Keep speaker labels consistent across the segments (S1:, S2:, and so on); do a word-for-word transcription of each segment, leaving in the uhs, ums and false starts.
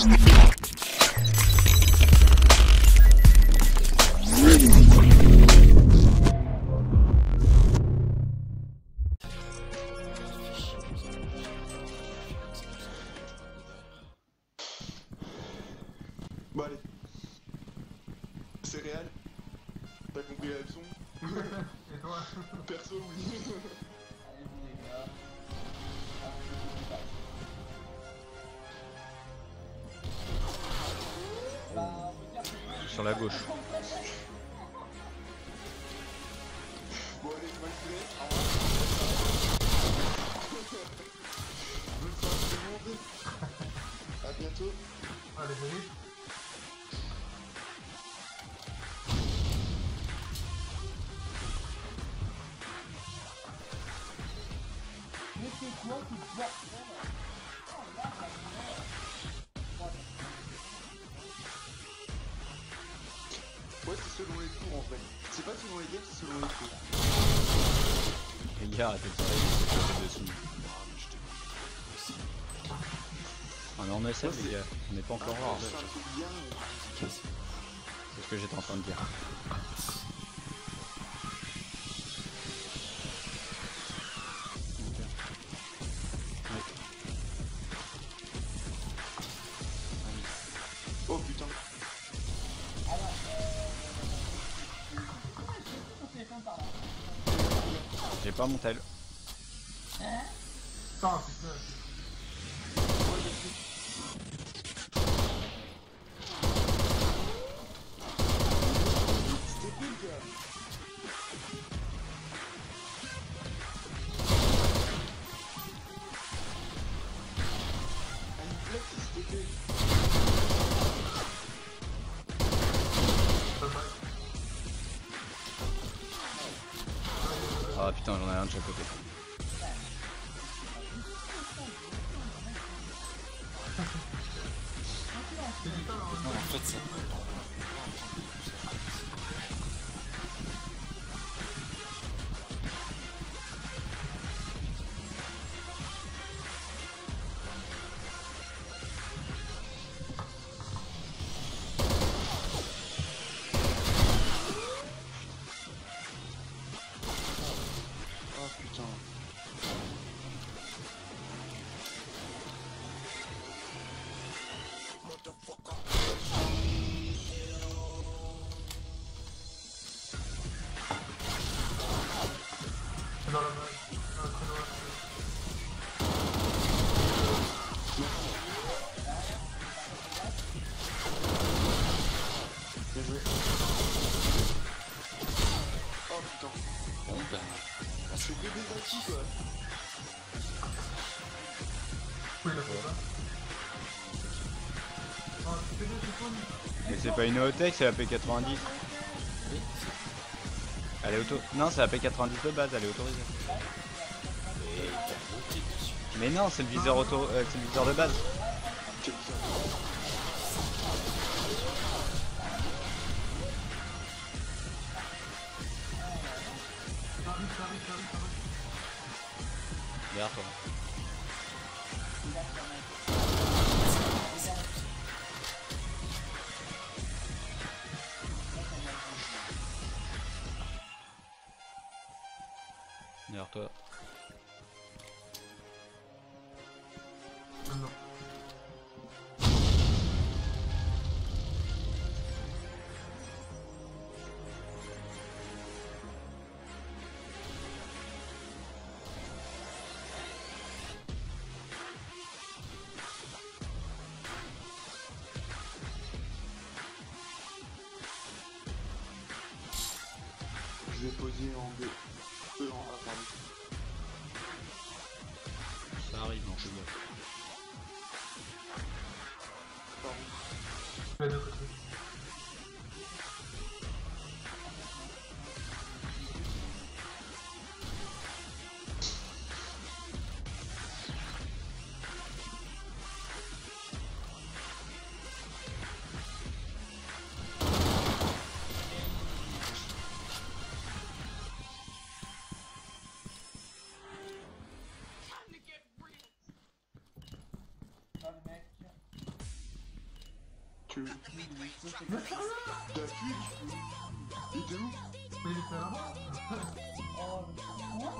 S1: Bon allez. C'est réel. T'as compris la leçon?
S2: Et toi?
S1: Perso oui.
S3: Allez-vous les gars. Bah, on peut dire que...
S4: Sur la gauche.
S1: Bon allez, je m'accélère. Bonne soirée tout le monde. A bientôt.
S2: Allez, salut.
S3: Mais c'est quoi ce bordel? Oh là, la merde.
S1: Ouais, c'est selon les tours en fait. C'est pas selon les games, c'est selon les tours.
S4: Les gars, arrêtez de parler, c'est dessus. Ah mais on essaie les gars, on n'est pas encore rare.
S1: C'est un truc bien.
S4: C'est ce que j'étais en train de dire.
S1: Oh putain.
S4: J'ai pas mon tel.
S2: Putain, putain.
S1: C'était cool gars. Un flex, c'était cool.
S4: Ah putain, j'en ai un de chaque côté.
S5: Non, en fait, ça.
S1: Oh putain.
S2: Dans la main. Un créneau là.
S1: Bien joué. Oh putain.
S5: Bon, ben.
S1: C'est que des acquis quoi.
S2: Oui, il a fait ça. Ah, tu fais deux, c'est cool.
S4: Mais c'est pas une Neotech, c'est la P quatre-vingt-dix.
S5: Oui,
S4: Elle est auto... Non, c'est la P quatre-vingt-dix de base, elle est autorisée.
S5: et il y a l'autre dessus.
S4: Mais non, c'est le viseur auto... euh, c'est le viseur de base.
S1: Quel bizarre.
S2: Ça arrive, ça arrive, ça arrive, ça arrive.
S4: Derrière toi. Derrière toi.
S2: Non, non.
S1: Je vais poser en B. Euh, en A, pardon.
S4: Ça arrive, non, je vois.
S1: Pardon.
S2: Les deux côtés.
S1: Tu veux.
S3: Mais sérieux?
S1: T'as Twitch? Il était où?
S3: Mais il était là-bas.
S2: Oh, mais quoi?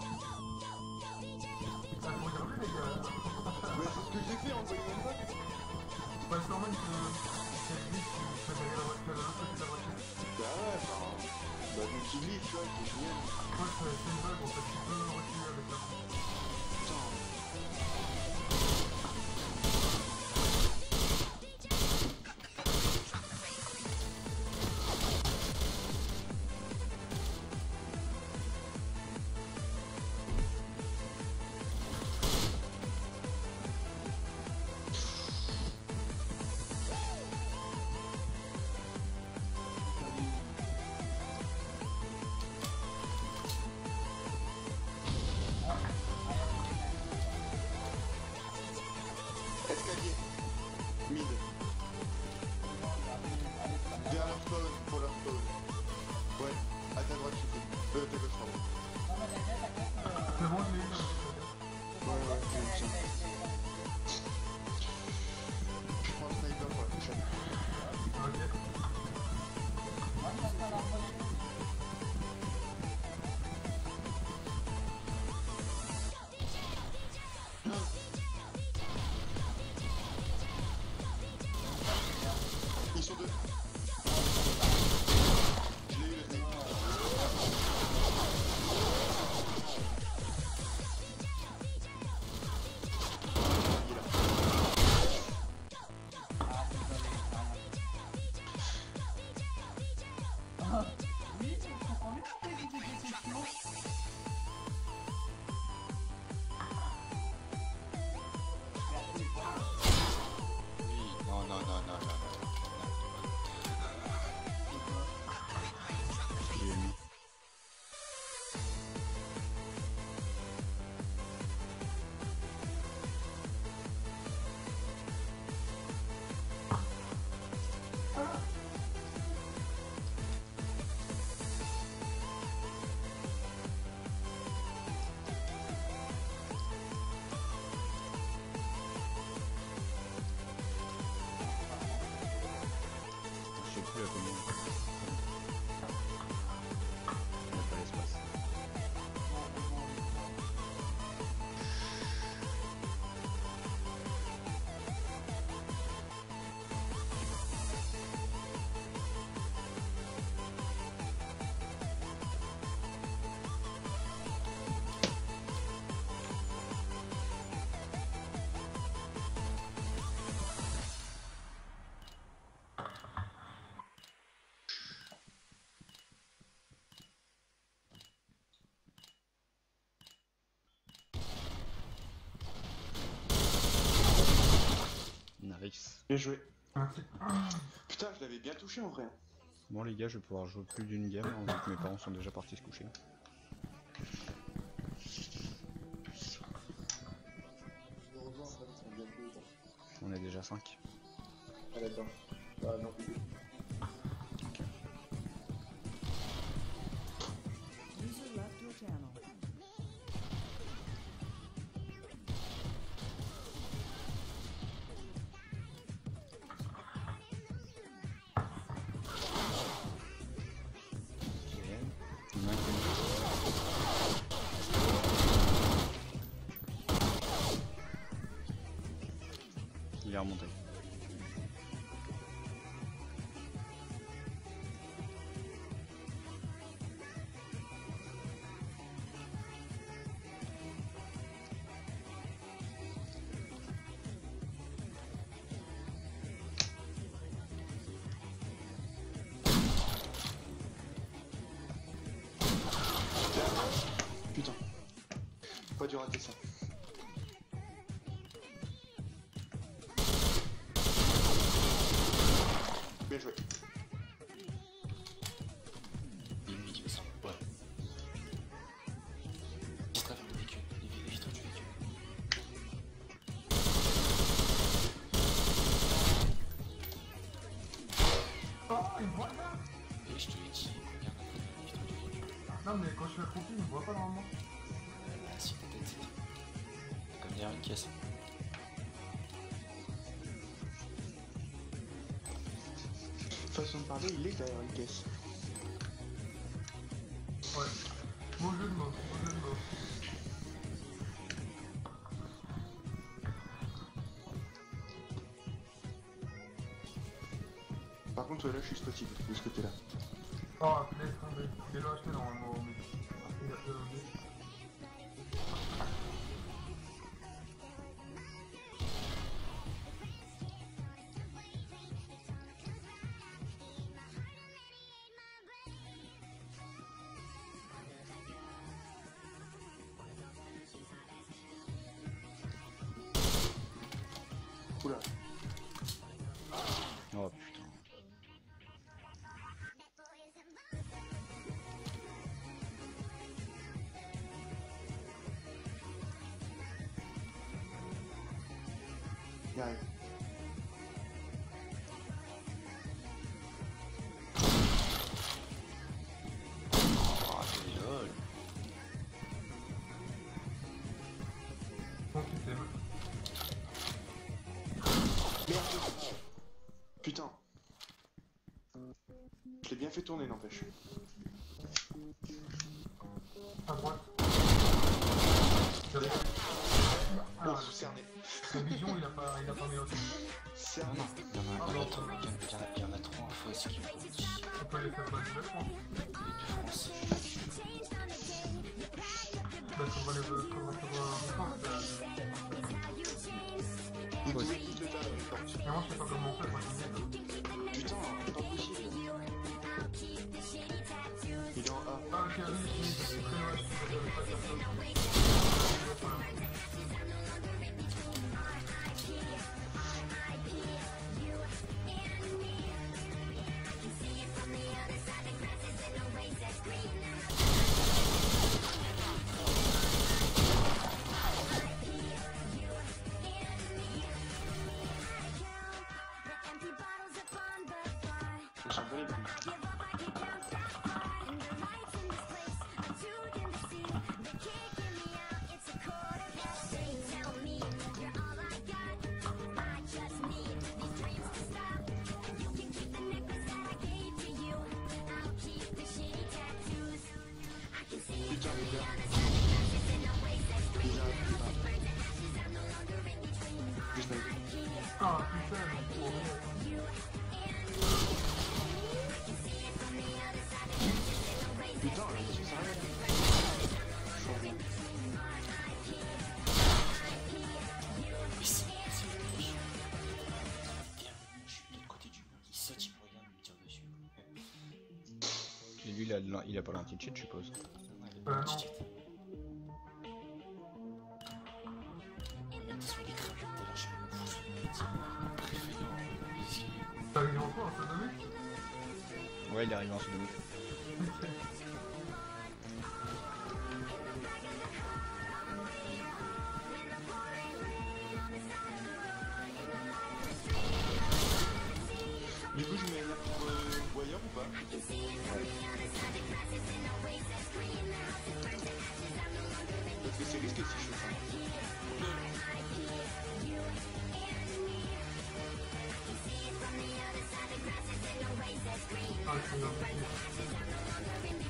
S3: Ah, faut regarder les gars.
S1: Bah c'est ce que j'ai fait, envoyer mon pote.
S3: Bah c'est normal que c'est lui qui fait derrière la voiture, de l'autre côté de la voiture.
S1: Bah ouais, enfin... Bah donc il glitch, tu vois, c'est génial.
S3: Moi c'est c'est une bug en fait, tu peux reculer avec la main.
S1: Putain. Escalier. Mid. Vers leur spawn, pour leur spawn. Ouais, à ta droite, tu peux. Euh, ta gauche, pardon.
S2: Non, mais t'inquiète, t'inquiète. euh,
S3: C'est bon, je l'ai eu.
S1: Ouais, ouais, c'est ça. Je prends un sniper pour la prochaine.
S3: Ok.
S2: Moi, je passe par la prochaine.
S1: Ils sont deux. Je l'ai eu le sniper. Il est là.
S2: Ah, désolé, ça rien. Ah, oui, je comprends mieux pourquoi il était des questions. Merci, voilà.
S5: Oui, non, non, non, non, non, non.
S4: Je l'ai mis. Je sais plus à combien. Il n'y a pas l'espace. Nice.
S1: Bien joué.
S3: Merci.
S1: Putain, je l'avais bien touché en vrai.
S4: Bon les gars, je vais pouvoir jouer plus d'une game, hein, vu que mes parents sont déjà partis se coucher. On est déjà cinq.
S1: Ah d'accord. Ah non.
S6: User left your channel.
S4: Ok. Il y en a un qui est- Il est remonté.
S1: Putain. Pas dû rater ça. Bien joué.
S5: Ennemi qui me semble. Ouais. Il se traverse le véhicule. Évite-toi du véhicule.
S3: Oh, il me voit là.
S5: Et je te l'ai dit, regarde après, évite-toi du véhicule.
S3: Non mais quand je suis accroupi, il me voit pas normalement.
S5: Là, si ta tête, c'est. Comme derrière une caisse.
S1: Façon de parler, il est derrière une caisse.
S2: Ouais. Bon jeu de mots, bon jeu de mots.
S1: Par contre, là, je suis spotted de ce côté-là.
S2: Oh, laisse tomber. Il est là acheté normalement, mais... Il a fait un dé.
S1: Oula.
S4: Oh putain.
S1: Il arrive.
S5: Oh, c'est lol.
S2: Bon système.
S1: Merde. Putain. Je l'ai bien fait tourner, n'empêche.
S2: À droite. J'avais...
S1: Oh,
S2: Alors,
S1: cerné.
S2: la vision, il a pas, il a pas mis autant.
S5: Non,
S1: Cerné.
S5: non, il y en a, il y en a trop, il y en a, il y en a trop en fois ce qu'il faut aussi.
S2: On peut les faire passer de France.
S5: Les deux France.
S2: Bah, ça va les... Comment ça va en France, là.
S1: Vous pouvez quitter le tas, je pense.
S2: Mais moi, je sais pas comment on fait, moi, je suis nul.
S1: Putain, c'est pas possible. Il est en A.
S2: Ah, ok, oui, oui, c'est très loin, je savais pas faire ça.
S1: On s'en bat les couilles. Putain, les gars. Ils arrivent, ils arrivent. Je snipe.
S2: Ah, putain, mais trop bien.
S1: Putain, qu'est-ce que ça arrive? Je suis en vie.
S5: Mais c'est, c'est le mec. Je suis de l'autre côté du mur, il saute, il me regarde, il me tire dessus.
S4: Et lui, il a, il a pas l'anti-cheat, je suppose.
S5: Non, non, il a
S2: Euh,
S5: pas
S2: non.
S5: de ticket. Attention, il est craqué, d'ailleurs, je me pousse le petit. Préférant, les escaliers.
S2: T'as arrivé en quoi, en fin de nuit?
S4: Ouais, il est arrivé en sous-demi.
S1: Du coup, je mets la pour euh, Warrior ou pas? Parce que c'est risqué si je fais ça.
S2: Ah, c'est bien.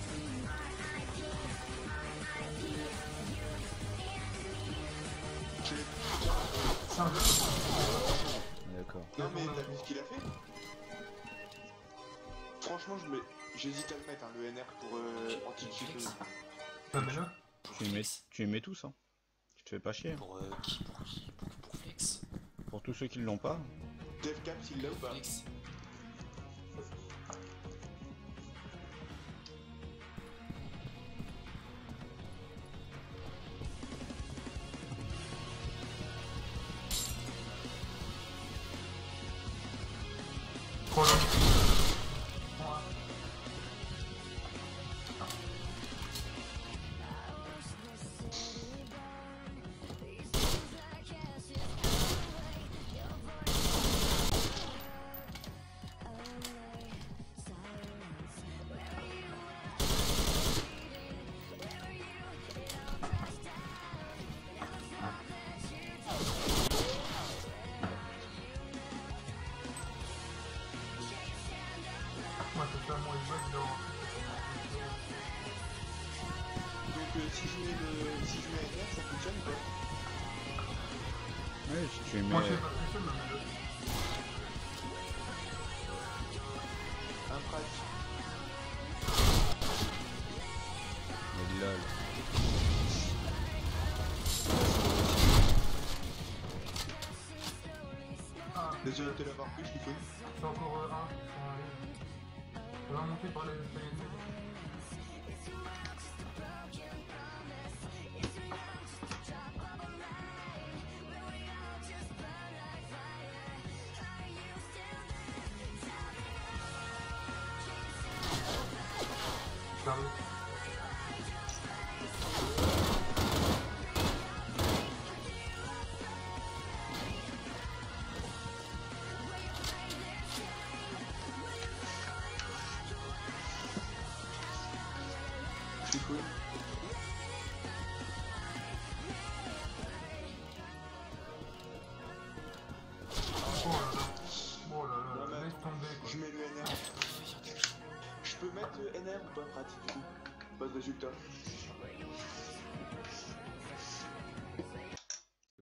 S2: C'est un jeu.
S4: D'accord.
S1: Non mais t'as vu ce qu'il a fait? Franchement, je mets... j'hésite à le mettre, hein, le N R pour euh, anti-cheat.
S2: T'as mis là?
S5: Pour
S4: Tu les mets,
S5: Flex.
S4: tu les mets tous, hein. Tu te fais pas chier.
S5: Pour euh, qui Pour qui pour, pour Flex.
S4: Pour tous ceux qui l'ont pas.
S1: Devcap s'il l'a ou pas?
S5: Flex.
S2: Trop long. c'est ça, moi, il bug dans...
S1: Donc euh, si je mets le... si je mets N R, ça fonctionne ou pas?
S4: Ouais, si tu mets.
S2: Moi, je sais pas ce que c'est, mais le...
S1: Un frag.
S4: Mais lol.
S2: Ah,
S1: Désolé de te l'avoir pris, je suis
S2: c'est encore euh, un qui sont allés. On va monter par les escaliers. J'arrive.
S1: C'est cool.
S2: Oh là là. Oh là
S1: Non,
S2: là,
S1: mais
S2: laisse
S1: attends,
S2: tomber quoi.
S1: je mets le N R. Je peux mettre le N R ou pas, pratique du coup? Pas de résultat.